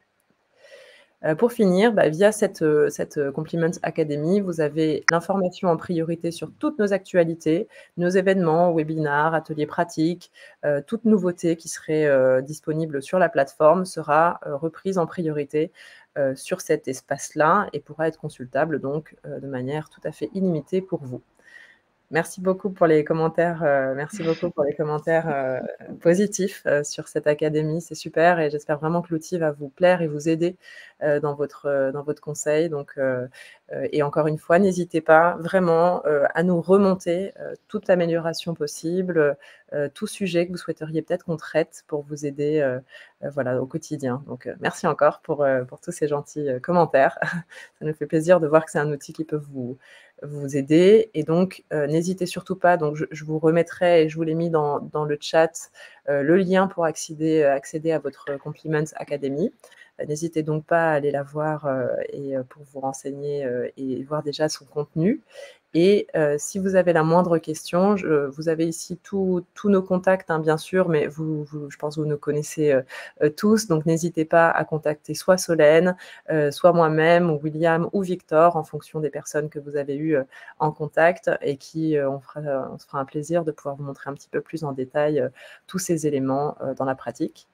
[SPEAKER 1] Euh, pour finir, bah, via cette, euh, cette Compliment Academy, vous avez l'information en priorité sur toutes nos actualités, nos événements, webinars, ateliers pratiques, euh, toute nouveauté qui serait euh, disponible sur la plateforme sera euh, reprise en priorité euh, sur cet espace-là et pourra être consultable donc euh, de manière tout à fait illimitée pour vous. Merci beaucoup pour les commentaires, euh, merci beaucoup pour les commentaires euh, positifs euh, sur cette académie, c'est super et j'espère vraiment que l'outil va vous plaire et vous aider euh, dans, votre, euh, dans votre conseil. Donc, euh, euh, et encore une fois, n'hésitez pas vraiment euh, à nous remonter euh, toute amélioration possible, euh, tout sujet que vous souhaiteriez peut-être qu'on traite pour vous aider euh, euh, voilà, au quotidien. Donc, euh, merci encore pour, euh, pour tous ces gentils euh, commentaires. Ça nous fait plaisir de voir que c'est un outil qui peut vous vous aider. Et donc, euh, n'hésitez surtout pas, donc je, je vous remettrai, et je vous l'ai mis dans, dans le chat, euh, le lien pour accéder, accéder à votre Compliment Academy. Euh, n'hésitez donc pas à aller la voir euh, et euh, pour vous renseigner euh, et voir déjà son contenu. Et euh, si vous avez la moindre question, je, vous avez ici tous nos contacts, hein, bien sûr, mais vous, vous, je pense que vous nous connaissez euh, euh, tous, donc n'hésitez pas à contacter soit Solène, euh, soit moi-même, ou William, ou Victor, en fonction des personnes que vous avez eues euh, en contact, et qui, euh, on, fera, on se fera un plaisir de pouvoir vous montrer un petit peu plus en détail euh, tous ces éléments euh, dans la pratique.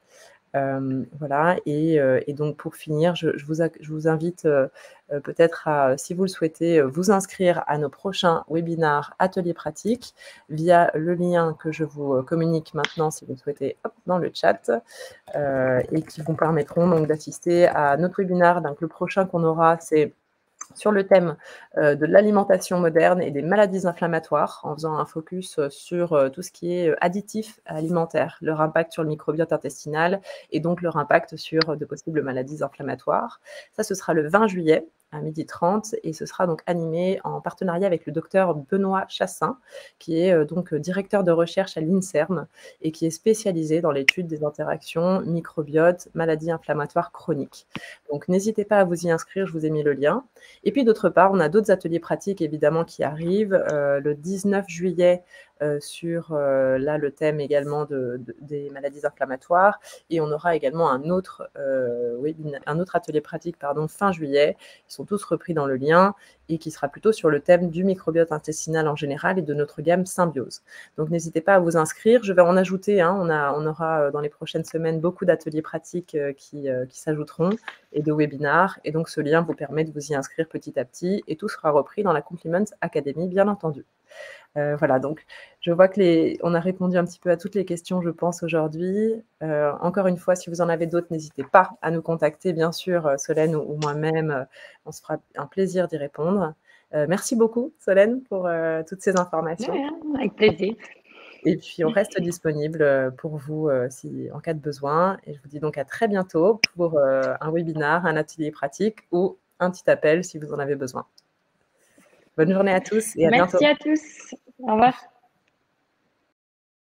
[SPEAKER 1] Euh, voilà, et, euh, et donc pour finir, je, je, vous, je vous invite euh, euh, peut-être à, si vous le souhaitez, vous inscrire à nos prochains webinars ateliers pratiques via le lien que je vous communique maintenant si vous le souhaitez, hop, dans le chat, euh, et qui vous permettront donc d'assister à notre webinar. Donc le prochain qu'on aura, c'est sur le thème euh, de l'alimentation moderne et des maladies inflammatoires, en faisant un focus sur euh, tout ce qui est additif alimentaire, leur impact sur le microbiote intestinal et donc leur impact sur de possibles maladies inflammatoires. Ça, ce sera le vingt juillet à midi trente, et ce sera donc animé en partenariat avec le docteur Benoît Chassin, qui est euh, donc directeur de recherche à l'INSERM et qui est spécialisé dans l'étude des interactions microbiote, maladies inflammatoires chroniques. Donc n'hésitez pas à vous y inscrire, je vous ai mis le lien. Et puis d'autre part, on a d'autres ateliers pratiques évidemment qui arrivent. Euh, le dix-neuf juillet, euh, sur euh, là le thème également de, de, des maladies inflammatoires. Et on aura également un autre, euh, oui, un autre atelier pratique pardon, fin juillet. Ils sont tous repris dans le lien et qui sera plutôt sur le thème du microbiote intestinal en général et de notre gamme Symbiose. Donc n'hésitez pas à vous inscrire. Je vais en ajouter, hein, on, a, on aura dans les prochaines semaines beaucoup d'ateliers pratiques euh, qui, euh, qui s'ajouteront et de webinars. Et donc ce lien vous permet de vous y inscrire petit à petit et tout sera repris dans la Compliments Academy, bien entendu. Euh, voilà, donc je vois que les, on a répondu un petit peu à toutes les questions, je pense, aujourd'hui. Euh, encore une fois, si vous en avez d'autres, n'hésitez pas à nous contacter, bien sûr, Solène ou, ou moi-même. On se fera un plaisir d'y répondre. Euh, merci beaucoup, Solène, pour euh, toutes ces informations.
[SPEAKER 2] Ouais, avec plaisir.
[SPEAKER 1] Et puis, on reste disponible pour vous euh, si, en cas de besoin. Et je vous dis donc à très bientôt pour euh, un webinar, un atelier pratique ou un petit appel si vous en avez besoin. Bonne journée à tous et à
[SPEAKER 2] Merci
[SPEAKER 1] bientôt.
[SPEAKER 2] à tous. Au revoir.